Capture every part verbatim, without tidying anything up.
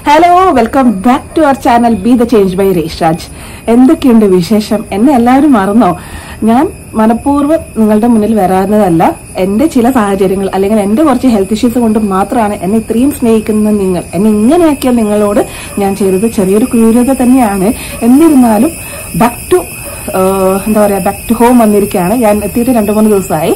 Hello, welcome back to our channel be the change by Reshraj. എന്തൊക്കെയുണ്ട് വിശേഷം? എന്നെ എല്ലാവരും മറന്നോ? ഞാൻ മനഃപൂർവ്വം നിങ്ങളുടെ മുന്നിൽ വരാവുന്നതല്ല. എന്റെ ചില സാഹചര്യങ്ങൾ അല്ലെങ്കിൽ എന്റെ കുറച്ച് ഹെൽത്ത് ഇഷ്യൂസ് കൊണ്ട് മാത്രമാണ് എന്നെ ഇത്രയും സ്നേഹിക്കുന്ന നിങ്ങൾ, എന്നെ ഇങ്ങനെയാക്കിയ നിങ്ങളോട് ഞാൻ ചെയ്തത് ചെറിയൊരു ക്രൂരത തന്നെയാണ്. എന്നിരുന്നാലും ബാക്ക് ടു എന്താ പറയാ ബാക്ക് ടു ഹോം വന്നിരിക്കുകയാണ്. ഞാൻ എത്തിയിട്ട് രണ്ടു മൂന്ന് ദിവസമായി.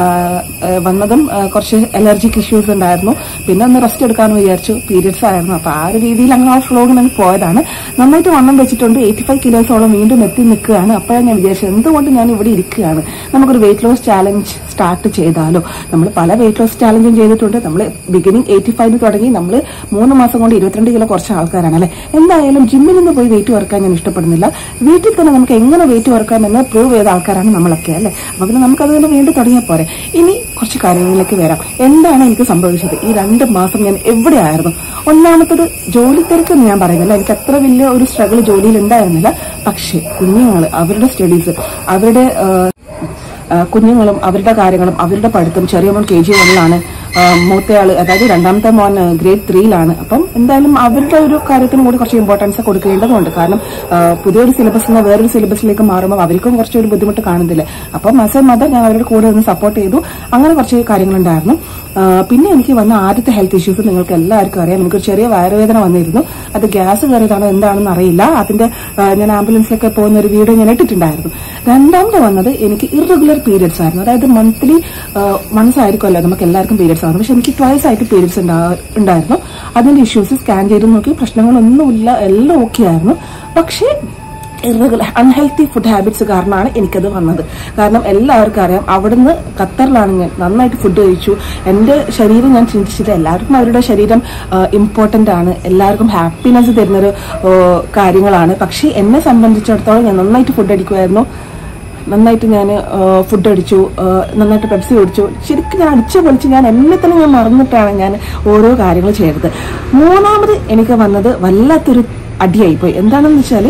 വന്നതും കുറച്ച് അലർജിക് ഇഷ്യൂസ് ഉണ്ടായിരുന്നു. പിന്നെ ഒന്ന് റെസ്റ്റ് എടുക്കാമെന്ന് വിചാരിച്ചു. പീരിയഡ്സ് ആയിരുന്നു. അപ്പൊ ആ ഒരു രീതിയിൽ അങ്ങനെ ആ ഫ്ലോഗ് ഞാൻ പോയതാണ്. നന്നായിട്ട് വണ്ണം വെച്ചിട്ടുണ്ട്. എയ്റ്റി ഫൈവ് കിലോസോളം വീണ്ടും എത്തി നിൽക്കുകയാണ്. അപ്പോഴാണ് ഞാൻ വിചാരിച്ചത് എന്തുകൊണ്ട് ഞാൻ ഇവിടെ ഇരിക്കുകയാണ്, നമുക്കൊരു വെയിറ്റ് ലോസ് ചാലഞ്ച് സ്റ്റാർട്ട് ചെയ്താലോ. നമ്മൾ പല വെയിറ്റ് ലോസ് ചാലഞ്ചും ചെയ്തിട്ടുണ്ട്. നമ്മൾ ബിഗിനിങ് എയ്റ്റി ഫൈവ് തുടങ്ങി നമ്മൾ മൂന്ന് മാസം കൊണ്ട് ഇരുപത്തിരണ്ട് കിലോ കുറച്ച് ആൾക്കാരാണ് അല്ലെ. എന്തായാലും ജിമ്മിൽ നിന്ന് പോയി വെയിറ്റ് കുറക്കാൻ ഞാൻ ഇഷ്ടപ്പെടുന്നില്ല. വീട്ടിൽ തന്നെ നമുക്ക് എങ്ങനെ വെയിറ്റ് കുറക്കാമെന്ന് പ്രൂവ് ചെയ്ത ആൾക്കാരാണ് നമ്മളൊക്കെ അല്ലെ. അപ്പൊ പിന്നെ നമുക്ക് അതുപോലെ വീണ്ടും തുടങ്ങിയാൽ പോരെ. ഇനി കുറച്ച് കാര്യങ്ങളിലേക്ക് വരാം. എന്താണ് എനിക്ക് സംഭവിച്ചത്? ഈ രണ്ട് മാസം ഞാൻ എവിടെയായിരുന്നു? ഒന്നാമത്തത് ജോലി തിരക്കെന്ന് ഞാൻ പറയുന്നില്ല. എനിക്ക് അത്ര വലിയ ഒരു സ്ട്രഗിൾ ജോലിയിൽ ഉണ്ടായിരുന്നില്ല. പക്ഷെ കുഞ്ഞുങ്ങൾ, അവരുടെ സ്റ്റഡീസ്, അവരുടെ കുഞ്ഞുങ്ങളും അവരുടെ കാര്യങ്ങളും അവരുടെ പഠിത്തം. ചെറിയ മോൻ കെ ജി വണ്ണിലാണ്, മൂത്തയാള് അതായത് രണ്ടാമത്തെ മോൻ ഗ്രേഡ് ത്രീയിലാണ്. അപ്പം എന്തായാലും അവരുടെ ഒരു കാര്യത്തിനും കൂടി കുറച്ച് ഇമ്പോർട്ടൻസ് കൊടുക്കേണ്ടതുണ്ട്. കാരണം പുതിയൊരു സിലബസിൽ നിന്ന് വേറൊരു സിലബസിലേക്ക് മാറുമ്പോൾ അവർക്കും കുറച്ചൊരു ബുദ്ധിമുട്ട് കാണുന്നില്ലേ. അപ്പം ആസ് എ മദർ ഞാൻ അവരുടെ കൂടെ ഒന്ന് സപ്പോർട്ട് ചെയ്തു. അങ്ങനെ കുറച്ച് കാര്യങ്ങളുണ്ടായിരുന്നു. പിന്നെ എനിക്ക് വന്ന ആദ്യത്തെ ഹെൽത്ത് ഇഷ്യൂസ് നിങ്ങൾക്ക് എല്ലാവർക്കും അറിയാം. എനിക്കൊരു ചെറിയ വയറുവേദന വന്നിരുന്നു. അത് ഗ്യാസ് കയറിയതാണോ എന്താണെന്ന് അറിയില്ല. അതിന്റെ ഞാൻ ആംബുലൻസിലൊക്കെ പോകുന്ന ഒരു വീഡിയോ ഞാൻ ഇട്ടിട്ടുണ്ടായിരുന്നു. രണ്ടാമത് വന്നത് എനിക്ക് ഇറഗുലർ പീരിയഡ്സ് ആയിരുന്നു. അതായത് മന്ത്ലി വൺസ് ആയിരിക്കുമല്ലോ നമുക്ക് എല്ലാവർക്കും പീരിയഡ്സ് ആയിരുന്നു. പക്ഷെ എനിക്ക് ട്വൈസ് ആയിട്ട് പീരിയഡ്സ് ഉണ്ടായിരുന്നു. അതിന്റെ ഇഷ്യൂസ് സ്കാൻ ചെയ്ത് നോക്കി, പ്രശ്നങ്ങളൊന്നുമില്ല, എല്ലാം ഓക്കെ ആയിരുന്നു. പക്ഷേ ഇറഗുലർ അൺഹെൽത്തി ഫുഡ് ഹാബിറ്റ്സ് കാരണമാണ് എനിക്കത് വന്നത്. കാരണം എല്ലാവർക്കും അറിയാം, അവിടുന്ന് ഖത്തറിലാണ് ഞാൻ നന്നായിട്ട് ഫുഡ് കഴിച്ചു. എന്റെ ശരീരം ഞാൻ ചിന്തിച്ചത് എല്ലാവർക്കും അവരുടെ ശരീരം ഇമ്പോർട്ടന്റ് ആണ്, എല്ലാവർക്കും ഹാപ്പിനെസ് തരുന്നൊരു കാര്യങ്ങളാണ്. പക്ഷെ എന്നെ സംബന്ധിച്ചിടത്തോളം ഞാൻ നന്നായിട്ട് ഫുഡ് അടിക്കുമായിരുന്നു. നന്നായിട്ട് ഞാൻ ഫുഡ് അടിച്ചു, നന്നായിട്ട് പെപ്സി കുടിച്ചു. ശരിക്കും ഞാൻ അടിച്ചു പൊളിച്ച് ഞാൻ എന്നെ തന്നെ ഞാൻ മറന്നിട്ടാണ് ഞാൻ ഓരോ കാര്യങ്ങൾ ചെയ്തത്. മൂന്നാമത് എനിക്ക് വന്നത് വല്ലാത്തൊരു അടിയായിപ്പോയി. എന്താണെന്ന് വെച്ചാൽ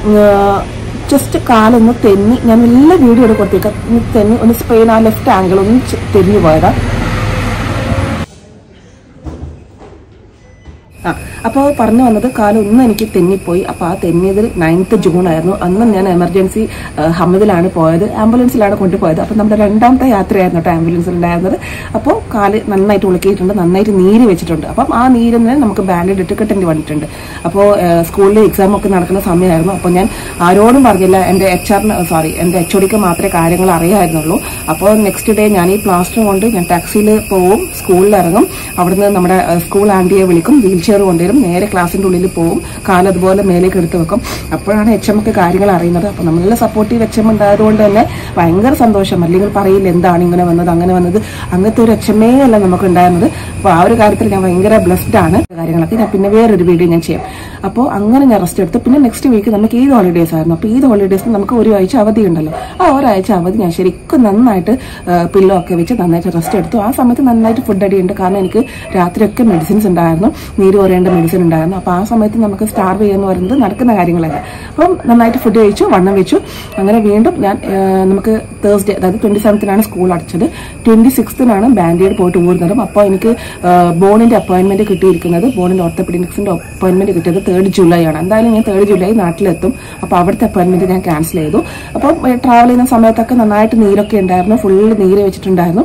ജസ്റ്റ് കാലൊന്ന് തെന്നി, ഞാൻ എല്ലാ വീഡിയോ എടുക്കൊടുത്തേക്ക് തെന്നി ഒന്ന് സ്പെയിൻ ആ ലെഫ്റ്റ് ആംഗിൾ ഒന്ന് തെന്നി പോയതാ. ആ അപ്പോൾ പറഞ്ഞു വന്നത് കാലൊന്നും എനിക്ക് തെന്നിപ്പോയി. അപ്പോൾ ആ തെന്നിയതിൽ നയൻത്ത് ജൂൺ ആയിരുന്നു. അന്ന് ഞാൻ എമർജൻസി ഹമ്മദിലാണ് പോയത്, ആംബുലൻസിലാണ് കൊണ്ടുപോയത്. അപ്പോൾ നമ്മുടെ രണ്ടാമത്തെ യാത്രയായിരുന്നു കേട്ടോ ആംബുലൻസിൽ ഉണ്ടായിരുന്നത്. അപ്പോൾ കാല് നന്നായിട്ട് ഉളുക്കിയിട്ടുണ്ട്, നന്നായിട്ട് നീര് വെച്ചിട്ടുണ്ട്. അപ്പം ആ നീരിന് നമുക്ക് ബാൻഡേഡ് ഇട്ട് കെട്ടേണ്ടി വന്നിട്ടുണ്ട്. അപ്പോൾ സ്കൂളിൽ എക്സാം ഒക്കെ നടക്കുന്ന സമയമായിരുന്നു. അപ്പോൾ ഞാൻ ആരോടും പറഞ്ഞില്ല. എൻ്റെ എച്ച് ആറിന് സോറി എൻ്റെ എച്ച് ഒടിക്ക് മാത്രമേ കാര്യങ്ങൾ അറിയാമായിരുന്നുള്ളൂ. അപ്പോൾ നെക്സ്റ്റ് ഡേ ഞാൻ ഈ പ്ലാസ്റ്റർ കൊണ്ട് ഞാൻ ടാക്സിയിൽ പോവും, സ്കൂളിൽ ഇറങ്ങും. അവിടുന്ന് നമ്മുടെ സ്കൂൾ ആൻറ്റിയെ വിളിക്കും, വീൽ ചെയർ കൊണ്ടുവരും, നേരെ ക്ലാസിന്റെ ഉള്ളിൽ പോവും, കാലതുപോലെ മേലേക്ക് എടുത്ത് വെക്കും. അപ്പോഴാണ് എച്ച് എമ്മൊക്കെ കാര്യങ്ങൾ അറിയുന്നത്. അപ്പൊ നമ്മളെ സപ്പോർട്ടീവ് എച്ച് എം ഉണ്ടായതുകൊണ്ട് തന്നെ ഭയങ്കര സന്തോഷം. അല്ലെങ്കിൽ പറയില്ല എന്താണ് ഇങ്ങനെ വന്നത് അങ്ങനെ വന്നത്, അങ്ങനത്തെ ഒരു എച്ച് എമ്മേ അല്ല നമുക്ക് ഉണ്ടായിരുന്നത്. അപ്പൊ ആ ഒരു കാര്യത്തിൽ ഞാൻ ഭയങ്കര ബ്ലെസ്ഡ് ആണ്. കാര്യങ്ങളൊക്കെ ഞാൻ പിന്നെ വേറൊരു വീഡിയോ ഞാൻ ചെയ്യാം. അപ്പോൾ അങ്ങനെ ഞാൻ റെസ്റ്റ് എടുത്ത് പിന്നെ നെക്സ്റ്റ് വീക്ക് നമുക്ക് ഈദ് ഹോളിഡേസ് ആയിരുന്നു. അപ്പോൾ ഈദ് ഹോളിഡേസിന് നമുക്ക് ഒരു ആഴ്ച അവധി ഉണ്ടല്ലോ. ആ ഒരാഴ്ച അവധി ഞാൻ ശരിക്കും നന്നായിട്ട് പില്ലോ ഒക്കെ വെച്ച് നന്നായിട്ട് റെസ്റ്റ് എടുത്തു. ആ സമയത്ത് നന്നായിട്ട് ഫുഡ് അടിയുണ്ട്. കാരണം എനിക്ക് രാത്രിയൊക്കെ മെഡിസിൻസ് ഉണ്ടായിരുന്നു, നീര് കുറയേണ്ട മെഡിസിൻ ഉണ്ടായിരുന്നു. അപ്പോൾ ആ സമയത്ത് നമുക്ക് സ്റ്റാർവ് ചെയ്യുന്ന പറയുന്നത് നടക്കുന്ന കാര്യങ്ങളല്ല. അപ്പം നന്നായിട്ട് ഫുഡ് കഴിച്ചു, വണ്ണം വെച്ചു. അങ്ങനെ വീണ്ടും ഞാൻ നമുക്ക് തേഴ്സ്ഡേ അതായത് ട്വന്റി സെവൻത്തിനാണ് സ്കൂൾ അടച്ചത്. ട്വന്റി സിക്സ്തിനാണ് ബാൻഡേഡ് പോയിട്ട് ഊർന്നത്. അപ്പോൾ എനിക്ക് ബോണിന്റെ അപ്പോയിന്റ്മെന്റ് കിട്ടിയിരിക്കുന്നത്, ബോണിന്റെ ഓർത്തോപെഡിക്സിന്റെ അപ്പോയിന്റ്മെന്റ് കിട്ടിയത് തേർഡ് ജൂലൈ ആണ്. എന്തായാലും ഞാൻ തേർഡ് ജൂലൈ നാട്ടിലെത്തും. അപ്പോൾ അവിടുത്തെ അപ്പോയിന്റ്മെന്റ് ഞാൻ ക്യാൻസൽ ചെയ്തു. അപ്പം ട്രാവൽ ചെയ്യുന്ന സമയത്തൊക്കെ നന്നായിട്ട് നീരൊക്കെ ഉണ്ടായിരുന്നു, ഫുള്ള് നീര് വെച്ചിട്ടുണ്ടായിരുന്നു.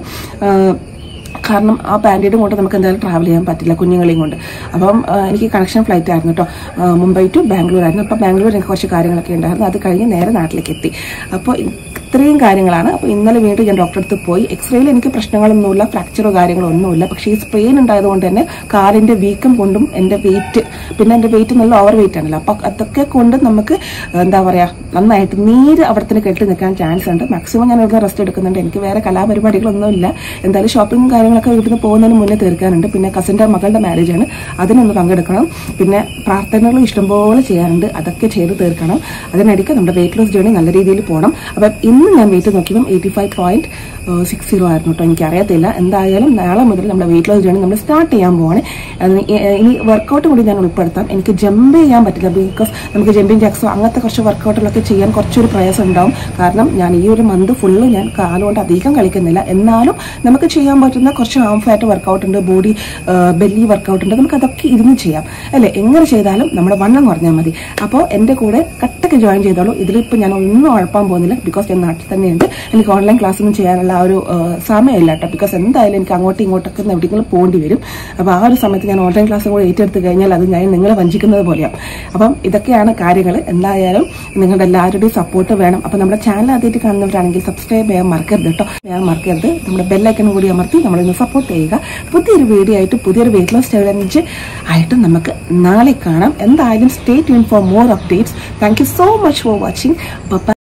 കാരണം ആ ബാൻഡേഡും കൊണ്ട് നമുക്ക് എന്തായാലും ട്രാവൽ ചെയ്യാൻ പറ്റില്ല കുഞ്ഞുങ്ങളെയും കൊണ്ട്. അപ്പം എനിക്ക് കണക്ഷൻ ഫ്ലൈറ്റ് ആയിരുന്നു കേട്ടോ, മുംബൈ ടു ബാംഗ്ലൂർ ആയിരുന്നു. അപ്പം ബാംഗ്ലൂർ എനിക്ക് കുറച്ച് കാര്യങ്ങളൊക്കെ ഉണ്ടായിരുന്നു. അത് കഴിഞ്ഞ് നേരെ നാട്ടിലേക്ക് എത്തി. അപ്പോൾ ഇത്രയും കാര്യങ്ങളാണ്. അപ്പോൾ ഇന്നലെ വീണ്ടും ഞാൻ ഡോക്ടറെ അടുത്ത് പോയി. എക്സ്റേയിൽ എനിക്ക് പ്രശ്നങ്ങളൊന്നുമില്ല, ഫ്രാക്ചറോ കാര്യങ്ങളോ ഒന്നുമില്ല. പക്ഷേ ഈ സ്പ്രെയിൻ ഉണ്ടായതുകൊണ്ട് തന്നെ കാലിന്റെ വീക്കം കൊണ്ടും എൻ്റെ വെയിറ്റ്, പിന്നെ എൻ്റെ വെയിറ്റ് നല്ല ഓവർ വെയിറ്റ് ആണല്ലോ. അപ്പം അതൊക്കെ കൊണ്ട് നമുക്ക് എന്താ പറയുക നന്നായിട്ട് നീര് അവിടെ തന്നെ കെട്ടി നിൽക്കാൻ ചാൻസ് ഉണ്ട്. മാക്സിമം ഞാൻ ഇവിടെ റെസ്റ്റ് എടുക്കുന്നുണ്ട്. എനിക്ക് വേറെ കലാപരിപാടികളൊന്നുമില്ല. എന്തായാലും ഷോപ്പിംഗും കാര്യങ്ങളൊക്കെ വീട്ടിൽ നിന്ന് പോകുന്നതിന് മുന്നേ തീർക്കാനുണ്ട്. പിന്നെ കസിൻ്റെ മകളുടെ മാരേജ് ആണ്, അതിനൊന്ന് പങ്കെടുക്കണം. പിന്നെ പ്രാർത്ഥനകളും ഇഷ്ടംപോലെ ചെയ്യാനുണ്ട്, അതൊക്കെ ചെയ്ത് തീർക്കണം. അതിനിടയ്ക്ക് നമ്മുടെ വെയിറ്റ് ലോസ് ജേർണി നല്ല രീതിയിൽ പോകണം. അപ്പം ഇന്ന് ഇന്ന് ഞാൻ വെയിറ്റ് നോക്കിയപ്പോൾ eighty five point six zero ആയിരുന്നു കേട്ടോ. എനിക്കറിയത്തില്ല. എന്തായാലും നാളെ മുതൽ നമ്മുടെ വെയിറ്റ് ലോസ് ജേർണി നമ്മൾ സ്റ്റാർട്ട് ചെയ്യാൻ പോവാണ്. ഇനി വർക്കൗട്ട് കൂടി ഞാൻ ഉൾപ്പെടുത്താം. എനിക്ക് ജമ്പ് ചെയ്യാൻ പറ്റില്ല, ബിക്കോസ് നമുക്ക് ജമ്പിങ് ജാക്സോ അങ്ങനത്തെ കുറച്ച് വർക്കൗട്ടുകളൊക്കെ ചെയ്യാൻ കുറച്ചൊരു പ്രയാസം ഉണ്ടാവും. കാരണം ഞാൻ ഈ ഒരു മന്ത് ഫുള്ള് ഞാൻ കാലുകൊണ്ട് അധികം കളിക്കുന്നില്ല. എന്നാലും നമുക്ക് ചെയ്യാൻ പറ്റുന്ന കുറച്ച് ആം ഫാറ്റ് വർക്കൗട്ട് ഉണ്ട്, ബോഡി ബെല്ലി വർക്കൗട്ട് ഉണ്ട്. നമുക്ക് അതൊക്കെ ഇരുന്ന് ചെയ്യാം അല്ലെ. എങ്ങനെ ചെയ്താലും നമ്മുടെ വണ്ണം കുറഞ്ഞാൽ മതി. അപ്പോൾ എന്റെ കൂടെ കട്ടൊക്കെ ജോയിൻ ചെയ്തോളൂ. ഇതിലിപ്പോൾ ഞാൻ ഒന്നും ഉഴപ്പാൻ പോകുന്നില്ല, ബിക്കോസ് ഞാൻ നാട്ടിൽ തന്നെയുണ്ട്. എനിക്ക് ഓൺലൈൻ ക്ലാസ് ഒന്നും ചെയ്യാനുള്ള ആ ഒരു സമയമില്ല കേട്ടോ. ബിക്കോസ് എന്തായാലും എനിക്ക് അങ്ങോട്ടും ഇങ്ങോട്ടൊക്കെ എവിടെയെങ്കിലും പോകേണ്ടി വരും. അപ്പോൾ ആ ഒരു സമയത്ത് ഞാൻ ഓൺലൈൻ ക്ലാസ് കൂടെ ഏറ്റെടുത്ത് കഴിഞ്ഞാൽ അത് ഞാൻ നിങ്ങളെ വഞ്ചിക്കുന്നത് പോലെയാണ്. അപ്പം ഇതൊക്കെയാണ് കാര്യങ്ങൾ. എന്തായാലും നിങ്ങളുടെ എല്ലാവരുടെയും സപ്പോർട്ട് വേണം. അപ്പം നമ്മുടെ ചാനൽ ആദ്യമായിട്ട് കാണുന്നവരാണെങ്കിൽ സബ്സ്ക്രൈബ് ചെയ്യാൻ മറക്കരുത് കേട്ടോ. ചെയ്യാൻ മറക്കരുത്. നമ്മുടെ ബെല്ലൈക്കൺ കൂടി അമർത്തി നമ്മളിന്ന് സപ്പോർട്ട് ചെയ്യുക. പുതിയൊരു വീഡിയോ ആയിട്ട് പുതിയൊരു വെയിറ്റ് ലോസ് ചലഞ്ച് ആയിട്ട് നമുക്ക് നാളെ കാണാം. എന്തായാലും stay tune for more updates. Thank you so much for watching.